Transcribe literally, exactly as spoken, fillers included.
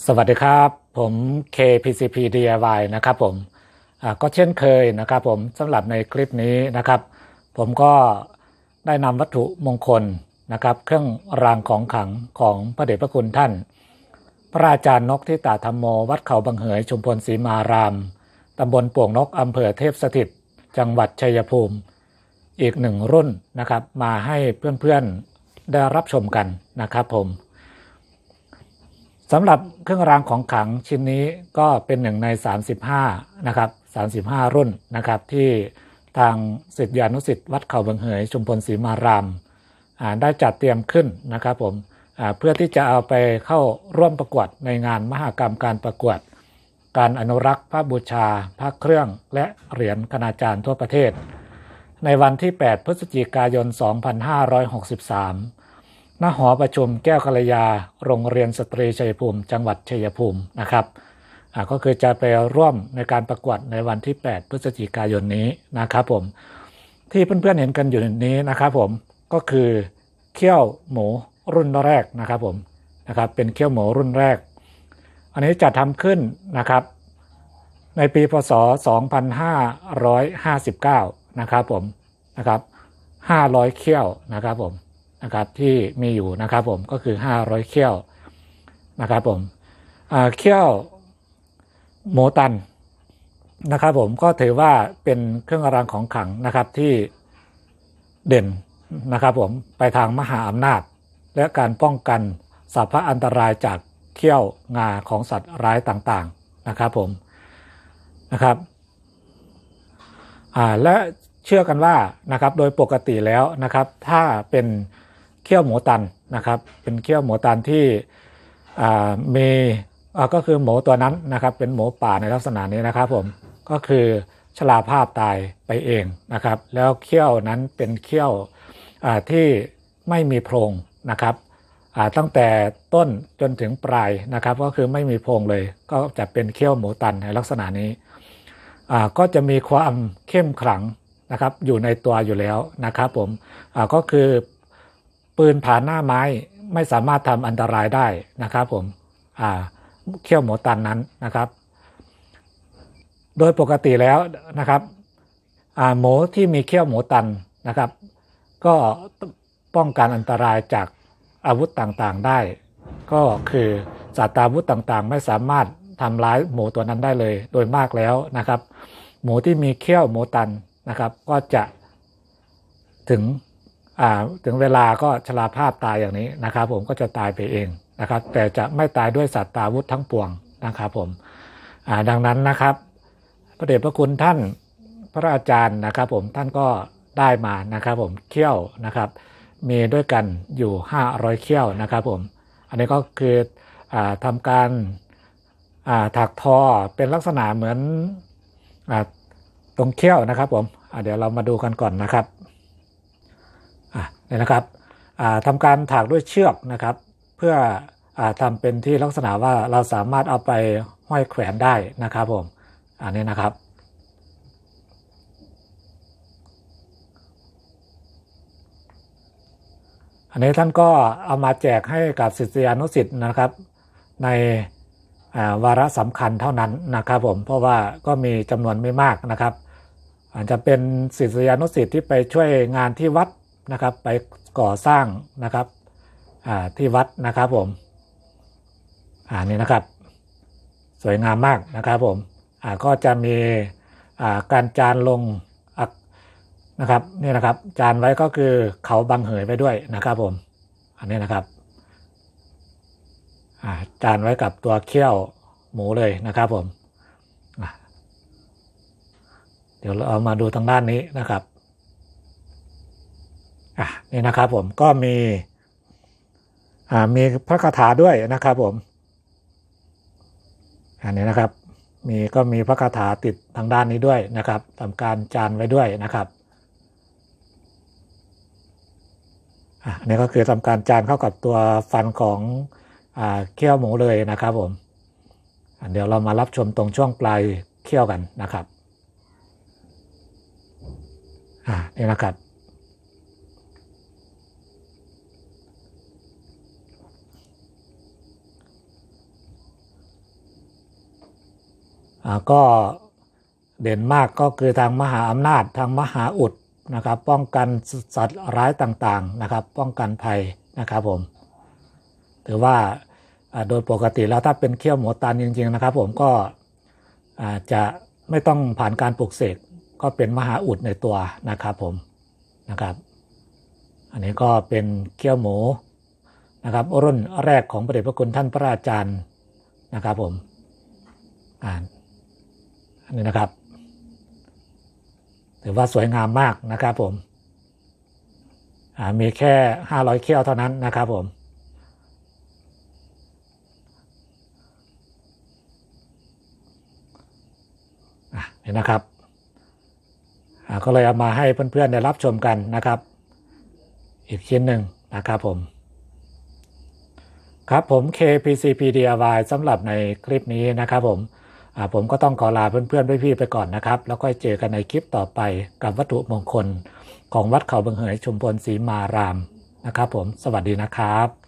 สวัสดีครับผม เค พี ซี พี ดี ไอ วาย นะครับผมก็เช่นเคยนะครับผมสำหรับในคลิปนี้นะครับผมก็ได้นำวัตถุมงคลนะครับเครื่องรางของขลังของพระเดชพระคุณท่านพระอาจารย์นกทิตาธรรมโมวัดเขาบางเหยชุมพลศรีมารามตำบลป่วงนกอำเภอเทพสถิตจังหวัดชัยภูมิอีกหนึ่งรุ่นนะครับมาให้เพื่อนๆได้รับชมกันนะครับผมสำหรับเครื่องรางของขลังชิ้นนี้ก็เป็นหนึ่งในสามสิบห้านะครับสามสิบห้ารุ่นนะครับที่ทางศิษยานุศิษย์วัดเขาบางเหยชุมพลศรีมารามได้จัดเตรียมขึ้นนะครับผมเพื่อที่จะเอาไปเข้าร่วมประกวดในงานมหกรรมการประกวดการอนุรักษ์พระบูชาพระเครื่องและเหรียญคณาจารย์ทั่วประเทศในวันที่แปดพฤศจิกายนสองพันห้าร้อยหกสิบสามณหอประชุมแก้วกัลยาโรงเรียนสตรีชัยภูมิจังหวัดชัยภูมินะครับก็คือจะไปร่วมในการประกวดในวันที่แปดพฤศจิกายนนี้นะครับผมที่เพื่อนๆเห็นกันอยู่นี้นะครับผมก็คือเขี้ยวหมูรุ่นแรกนะครับผมนะครับเป็นเขี้ยวหมูรุ่นแรกอันนี้จะทำขึ้นนะครับในปีพ.ศ. สองพันห้าร้อยห้าสิบเก้านะครับผมนะครับห้าร้อยเขี้ยวนะครับผมนะครับที่มีอยู่นะครับผมก็คือห้าร้อยเขี้ยวนะครับผมเขี้ยวหมูตันนะครับผมก็ถือว่าเป็นเครื่องรางของขลังนะครับที่เด่นนะครับผมไปทางมหาอำนาจและการป้องกันสรรพอันตรายจากเขี้ยวงาของสัตว์ร้ายต่างๆนะครับผมนะครับอ่าและเชื่อกันว่านะครับโดยปกติแล้วนะครับถ้าเป็นเขี้ยวหมูตันนะครับเป็นเขี้ยวหมูตันที่อ่ามีอ่าก็คือหมูตัวนั้นนะครับเป็นหมูป่าในลักษณะนี้นะครับผมก็คือชราภาพตายไปเองนะครับแล้วเขี้ยวนั้นเป็นเขี้ยวอ่าที่ไม่มีโพรงนะครับอ่าตั้งแต่ต้นจนถึงปลายนะครับก็คือไม่มีโพรงเลยก็จะเป็นเขี้ยวหมูตันในลักษณะนี้อ่าก็จะมีความเข้มขลังนะครับอยู่ในตัวอยู่แล้วนะครับผมอ่าก็คือปืนผ่านหน้าไม้ไม่สามารถทำอันตรายได้นะครับผมอ่าเขี้ยวหมูตันนั้นนะครับโดยปกติแล้วนะครับอ่าหมูที่มีเขี้ยวหมูตันนะครับก็ป้องกันอันตรายจากอาวุธต่างๆได้ก็คือสัตว์อาวุธต่างๆไม่สามารถทำร้ายหมูตัวนั้นได้เลยโดยมากแล้วนะครับหมูที่มีเขี้ยวหมูตันนะครับก็จะถึงอ่าถึงเวลาก็ชราภาพตายอย่างนี้นะครับผมก็จะตายไปเองนะครับแต่จะไม่ตายด้วยสัตว์อาวุธทั้งปวงนะครับผมอ่าดังนั้นนะครับพระเดชพระคุณท่านพระอาจารย์นะครับผมท่านก็ได้มานะครับผมเขี้ยวนะครับมีด้วยกันอยู่ห้าร้อยเขี้ยวนะครับผมอันนี้ก็คืออ่าทำการอ่าถักทอเป็นลักษณะเหมือนอ่าตรงเขี้ยวนะครับผมเดี๋ยวเรามาดูกันก่อนนะครับอ่ะนี่นะครับอ่าทำการถักด้วยเชือกนะครับเพื่ออ่าทำเป็นที่ลักษณะว่าเราสามารถเอาไปห้อยแขวนได้นะครับผมอันนี้นะครับอันนี้ท่านก็เอามาแจกให้กับศิษยานุศิษย์นะครับในวาระสำคัญเท่านั้นนะครับผมเพราะว่าก็มีจำนวนไม่มากนะครับอาจจะเป็นศิษยานุศิษย์ที่ไปช่วยงานที่วัดนะครับไปก่อสร้างนะครับที่วัดนะครับผมอ่านี่นะครับสวยงามมากนะครับผมอ่าก็จะมีอ่าการจานลงนะครับนี่นะครับจานไว้ก็คือเขาบังเหยไว้ด้วยนะครับผมอันนี้นะครับอ่าจานไว้กับตัวเขี้ยวหมูเลยนะครับผมเดี๋ยวเราเอามาดูทางด้านนี้นะครับอ่ะนี่นะครับผมก็มีอ่ามีพระคาถาด้วยนะครับผมอันนี้นะครับมีก็มีพระคาถาติดทางด้านนี้ด้วยนะครับทำการจานไว้ด้วยนะครับอันนี้ก็คือทำการจานเข้ากับตัวฟันของอ่าเขี้ยวหมูเลยนะครับผมเดี๋ยวเรามารับชมตรงช่วงปลายเขี้ยวกันนะครับอ่านี่นะครับอ่าก็เด่นมากก็คือทางมหาอำนาจทางมหาอุดนะครับป้องกันสัตว์ร้ายต่างๆนะครับป้องกันภัยนะครับผมถือว่าโดยปกติแล้วถ้าเป็นเขี้ยวหมูตันจริงๆนะครับผมก็อาจจะไม่ต้องผ่านการปลูกเสกก็เป็นมหาอุดในตัวนะครับผมนะครับอันนี้ก็เป็นเขี้ยวหมูนะครับรุ่นแรกของพระเดชพระคุณท่านพระอาจารย์นะครับผมอ่าอันนี้นะครับถือว่าสวยงามมากนะครับผมอ่ามีแค่ห้าร้อยเขี้ยวเท่านั้นนะครับผมอ่ะนี่นะครับอ่าก็เลยเอามาให้เพื่อนๆได้รับชมกันนะครับอีกชิ้นหนึ่งนะครับผมครับผม เค พี ซี พี ดี ไอ วาย สำหรับในคลิปนี้นะครับผมผมก็ต้องขอลาเพื่อนๆพี่ๆไปก่อนนะครับแล้วก็เจอกันในคลิปต่อไปกับวัตถุมงคลของวัดเขาบังเหยชุมพลศรีมารามนะครับผมสวัสดีนะครับ